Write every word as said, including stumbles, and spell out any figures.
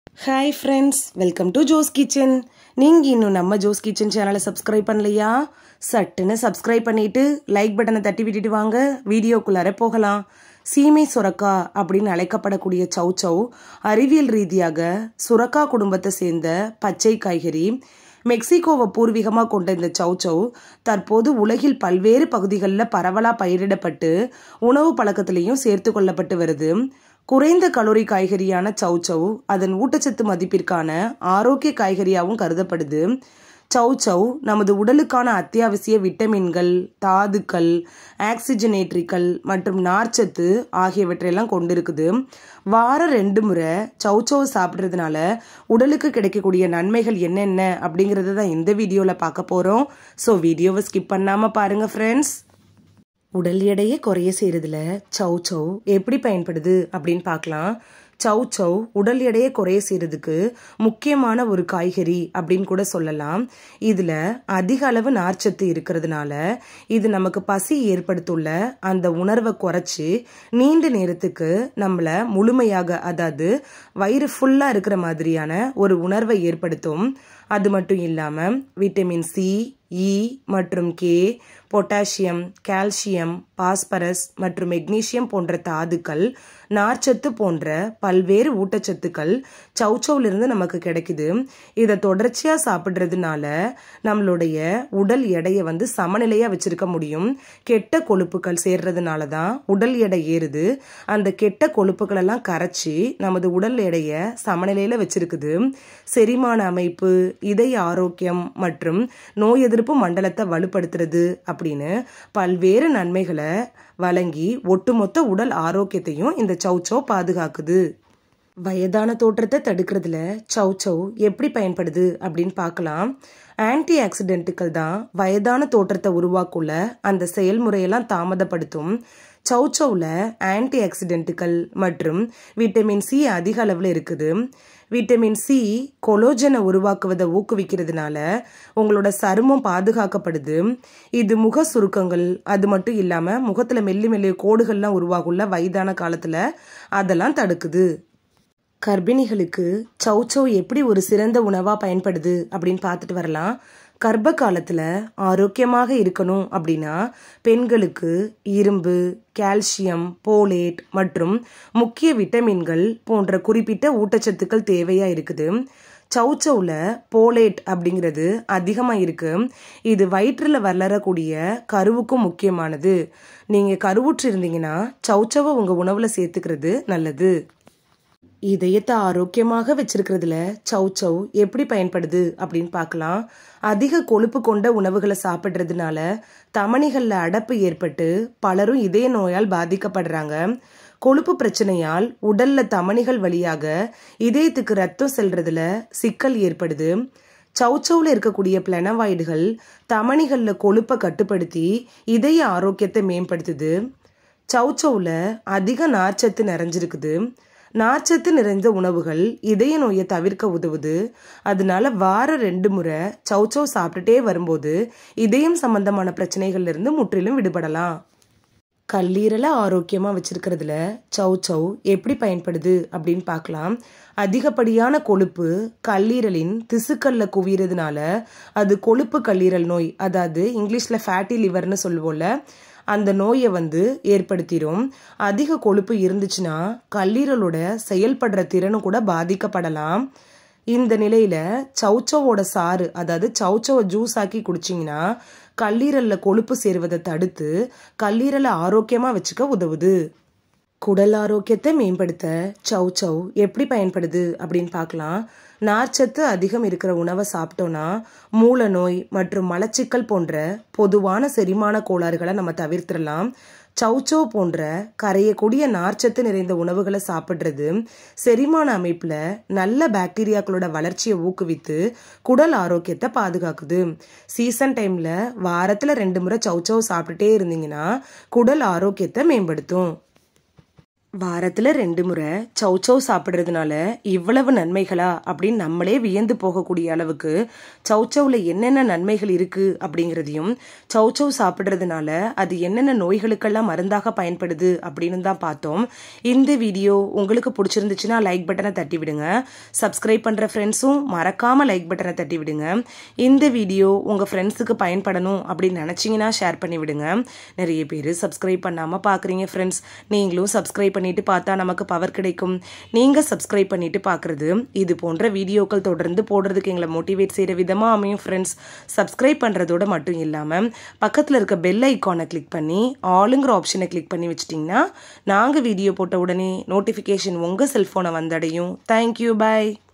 Hi friends, welcome to Jo's kitchen. நீங்கள் இன்னும் நம்ம ஜோஸ் கிச்சன் சேனலை சப்ஸ்கிரைப் பண்ணலையா? சட்டுன்னு சப்ஸ்கிரைப் பண்ணிட்டு லைக் பட்டனை தட்டி விட்டுட்டு வாங்க, வீடியோக்குள்ளார போகலாம். சீமை சுரக்கா அப்படின்னு அழைக்கப்படக்கூடிய சௌச்சௌ அறிவியல் ரீதியாக சுரக்கா குடும்பத்தை சேர்ந்த பச்சை காய்கறி. மெக்சிகோவை பூர்வீகமாக கொண்ட இந்த சௌச்சௌ தற்போது உலகில் பல்வேறு பகுதிகளில் பரவலாக பயிரிடப்பட்டு உணவு பழக்கத்திலையும் சேர்த்து கொள்ளப்பட்டு வருது. குறைந்த கலோரி காய்கறியான சௌச்சௌ அதன் ஊட்டச்சத்து மதிப்பிற்கான ஆரோக்கிய காய்கறியாகவும் கருதப்படுது. சௌச்சௌ நமது உடலுக்கான அத்தியாவசிய விட்டமின்கள், தாதுக்கள், ஆக்சிஜனேற்றிகள் மற்றும் நார்ச்சத்து ஆகியவற்றையெல்லாம் கொண்டிருக்குது. வாரம் ரெண்டு முறை சௌச்சௌ சாப்பிட்றதுனால உடலுக்கு கிடைக்கக்கூடிய நன்மைகள் என்னென்ன அப்படிங்கிறத தான் இந்த வீடியோவில் பார்க்க போகிறோம். ஸோ வீடியோவை ஸ்கிப் பண்ணாமல் பாருங்கள் ஃப்ரெண்ட்ஸ். உடல் எடையை குறைய செய்கிறதுல சௌச்சௌ எப்படி பயன்படுது அப்படின்னு பார்க்கலாம். சௌச்சௌ உடல் எடையை குறைய செய்கிறதுக்கு முக்கியமான ஒரு காய்கறி அப்படின்னு கூட சொல்லலாம். இதில் அதிக அளவு நார்ச்சத்து இருக்கிறதுனால இது நமக்கு பசி ஏற்படுத்துள்ள அந்த உணர்வை குறைச்சி நீண்ட நேரத்துக்கு நம்மளை முழுமையாக, அதாவது வயிறு ஃபுல்லாக இருக்கிற மாதிரியான ஒரு உணர்வை ஏற்படுத்தும். அது மட்டும் இல்லாமல் விட்டமின் சி, இ மற்றும் கே, பொட்டாசியம், கால்சியம், பாஸ்பரஸ் மற்றும் மெக்னீசியம் போன்ற தாதுக்கள், நார்ச்சத்து போன்ற பல்வேறு ஊட்டச்சத்துக்கள் சௌச்சௌவிலிருந்து நமக்கு கிடைக்குது. இதை தொடர்ச்சியாக சாப்பிட்றதுனால நம்மளுடைய உடல் எடையை வந்து சமநிலையாக வச்சிருக்க முடியும். கெட்ட கொழுப்புகள் சேர்றதுனால தான் உடல் எடை ஏறுது. அந்த கெட்ட கொழுப்புகளெல்லாம் கரைச்சி நமது உடல் எடையை சமநிலையில் வச்சிருக்குது. செரிமான அமைப்பு, இதய ஆரோக்கியம் மற்றும் நோய் எதிர்ப்பு மண்டலத்தை வலுப்படுத்துறது அப்படின்னு பல்வேறு நன்மைகளை வழங்கி ஒட்டுமொத்த உடல் ஆரோக்கியத்தையும் இந்த சௌச்சௌ பாதுகாக்குது. வயதான தோற்றத்தை தடுக்கிறதுல சௌச்சௌ எப்படி பயன்படுது அப்படின்னு பார்க்கலாம். ஆன்டி ஆக்சிடென்ட்டுகள் தான் வயதான தோற்றத்தை உருவாக்குள்ள அந்த செயல்முறையெல்லாம் தாமதப்படுத்தும். சௌச்சௌவில் ஆன்டி ஆக்சிடென்ட்டுகள் மற்றும் விட்டமின் சி அதிக அளவில் இருக்குது. விட்டமின் சி கொலோஜனை உருவாக்குவதை ஊக்குவிக்கிறதுனால உங்களோட சருமம் பாதுகாக்கப்படுது. இது முக சுருக்கங்கள், அது மட்டும் இல்லாமல் முகத்தில் மெல்லி மெல்லிய கோடுகள்லாம் உருவாகுள்ள வயதான காலத்தில் அதெல்லாம் தடுக்குது. கர்ப்பிணிகளுக்கு சௌச்சௌ எப்படி ஒரு சிறந்த உணவாக பயன்படுது அப்படின்னு பார்த்துட்டு வரலாம். கர்ப்ப காலத்தில் ஆரோக்கியமாக இருக்கணும் அப்படின்னா பெண்களுக்கு இரும்பு, கால்சியம், போலேட் மற்றும் முக்கிய விட்டமின்கள் போன்ற குறிப்பிட்ட ஊட்டச்சத்துக்கள் தேவையாக இருக்குது. சௌச்சௌவில் போலேட் அப்படிங்கிறது அதிகமாக இருக்குது. இது வயிற்றில் வளரக்கூடிய கருவுக்கும் முக்கியமானது. நீங்கள் கருவுற்று இருந்தீங்கன்னா சௌச்சௌவை உங்கள் உணவில் சேர்த்துக்கிறது நல்லது. இதயத்தை ஆரோக்கியமாக வச்சிருக்கிறதுல சௌச்சௌ எப்படி பயன்படுது அப்படின்னு பார்க்கலாம். அதிக கொழுப்பு கொண்ட உணவுகளை சாப்பிட்றதுனால தமனிகளில் அடப்பு ஏற்பட்டு பலரும் இதய நோயால் பாதிக்கப்படுறாங்க. கொழுப்பு பிரச்சனையால் உடல்ல தமனிகள் வழியாக இதயத்துக்கு ரத்தம் செல்றதுல சிக்கல் ஏற்படுது. சௌச்சௌவில் இருக்கக்கூடிய பிளனவாய்டுகள் தமனிகளில் கொழுப்பை கட்டுப்படுத்தி இதய ஆரோக்கியத்தை மேம்படுத்துது. சௌச்சௌவில் அதிக நார்ச்சத்து நிறைஞ்சிருக்குது. நார்ச்சத்து நிறைந்த உணவுகள் இதய நோயை தவிர்க்க உதவுது. அதனால வாரம் ரெண்டு முறை சௌச்சௌ சாப்பிட்டுட்டே வரும்போது இதயம் சம்பந்தமான பிரச்சனைகள்ல இருந்து முற்றிலும் விடுபடலாம். கல்லீரலை ஆரோக்கியமாக வச்சிருக்கிறதுல சௌச்சௌ எப்படி பயன்படுது அப்படின்னு பார்க்கலாம். அதிகப்படியான கொழுப்பு கல்லீரலின் திசுக்கல்ல குவியறதுனால அது கொழுப்பு கல்லீரல் நோய், அதாவது இங்கிலீஷில் ஃபேட்டி லிவர்னு சொல்லுவோம்ல, அந்த நோயை வந்து ஏற்படுத்திடும். அதிக கொழுப்பு இருந்துச்சுன்னா கல்லீரலோட செயல்படுற திறனும் கூட பாதிக்கப்படலாம். இந்த நிலையில சௌச்சௌவோட சாறு, அதாவது சௌச்சௌவை ஜூஸ் ஆக்கி குடிச்சிங்கன்னா கல்லீரலில் கொழுப்பு சேருவதை தடுத்து கல்லீரலை ஆரோக்கியமாக வச்சுக்க உதவுது. குடல் ஆரோக்கியத்தை மேம்படுத்த சௌச்சௌ எப்படி பயன்படுது அப்படின்னு பார்க்கலாம். நார்ச்சத்து அதிகம் இருக்கிற உணவை சாப்பிட்டோன்னா மூல நோய் மற்றும் மலச்சிக்கல் போன்ற பொதுவான செரிமான கோளாறுகளை நம்ம தவிர்த்திடலாம். சௌச்சௌ போன்ற கரையக்கூடிய நார்ச்சத்து நிறைந்த உணவுகளை சாப்பிட்றது செரிமான அமைப்பில் நல்ல பாக்டீரியாக்களோட வளர்ச்சியை ஊக்குவித்து குடல் ஆரோக்கியத்தை பாதுகாக்குது. சீசன் டைமில் வாரத்தில் ரெண்டு முறை சௌச்சௌ சாப்பிட்டுட்டே இருந்தீங்கன்னா குடல் ஆரோக்கியத்தை மேம்படுத்தும். வாரத்தில் ரெண்டு முறை சௌச்சௌ சாப்பிட்றதுனால இவ்வளவு நன்மைகளா அப்படின்னு நம்மளே வியந்து போகக்கூடிய அளவுக்கு சௌச்சௌவில் என்னென்ன நன்மைகள் இருக்குது அப்படிங்கிறதையும் சௌச்சௌ சாப்பிட்றதுனால அது என்னென்ன நோய்களுக்கெல்லாம் மருந்தாக பயன்படுது அப்படின்னு தான் பார்த்தோம். இந்த வீடியோ உங்களுக்கு பிடிச்சிருந்துச்சுன்னா லைக் பட்டனை தட்டி விடுங்க. சப்ஸ்கிரைப் பண்ணுற ஃப்ரெண்ட்ஸும் மறக்காமல் லைக் பட்டனை தட்டி விடுங்க. இந்த வீடியோ உங்கள் ஃப்ரெண்ட்ஸுக்கு பயன்படணும் அப்படின்னு நினச்சிங்கன்னா ஷேர் பண்ணி விடுங்க. நிறைய பேர் சப்ஸ்கிரைப் பண்ணாமல் பார்க்குறீங்க ஃப்ரெண்ட்ஸ். நீங்களும் சப்ஸ்கிரைப் பண்ணிட்டு பார்த்தா நமக்கு பவர் கிடைக்கும். நீங்க சப்ஸ்கிரைப் பண்ணிட்டு பார்க்கறது இது போன்ற வீடியோக்கள் தொடர்ந்து போடுறதுக்கு எங்களை மோட்டிவேட் செய்யற விதமா அமையும் ஃப்ரெண்ட்ஸ். சப்ஸ்கிரைப் பண்றதோட மட்டும் இல்லாம பக்கத்துல இருக்க பெல் ஐகானை கிளிக் பண்ணி ஆளுங்கிற ஆப்ஷனை கிளிக் பண்ணி வச்சிட்டீங்கன்னா நாங்க வீடியோ போட்ட உடனே நோட்டிபிகேஷன் உங்க செல்போனை வந்தடையும். Thank you, by.